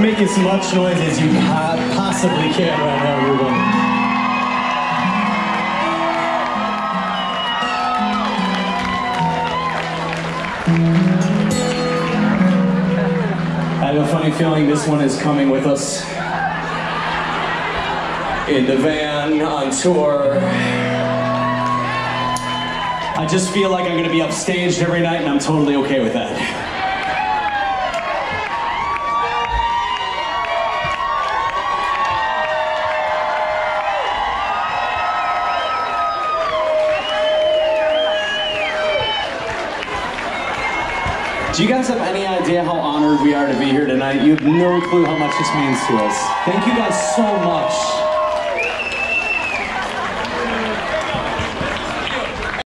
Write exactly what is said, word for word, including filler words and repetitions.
Make as much noise as you possibly can right now, everyone. I have a funny feeling this one is coming with us in the van, on tour. I just feel like I'm gonna be upstaged every night, and I'm totally okay with that. Do you guys have any idea how honored we are to be here tonight? You have no clue how much this means to us. Thank you guys so much.